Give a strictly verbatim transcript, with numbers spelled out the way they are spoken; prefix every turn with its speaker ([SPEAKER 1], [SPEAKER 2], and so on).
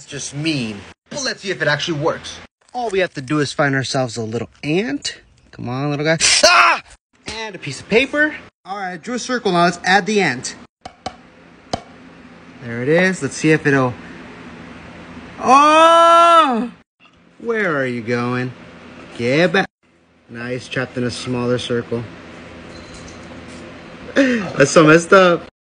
[SPEAKER 1] just mean. But let's see if it actually works. All we have to do is find ourselves a little ant. Come on, little guy. Ah! And a piece of paper. All right, I drew a circle. Now let's add the ant. There it is. Let's see if it'll... Oh! Where are you going? Get back. Now he's trapped in a smaller circle. That's so messed up.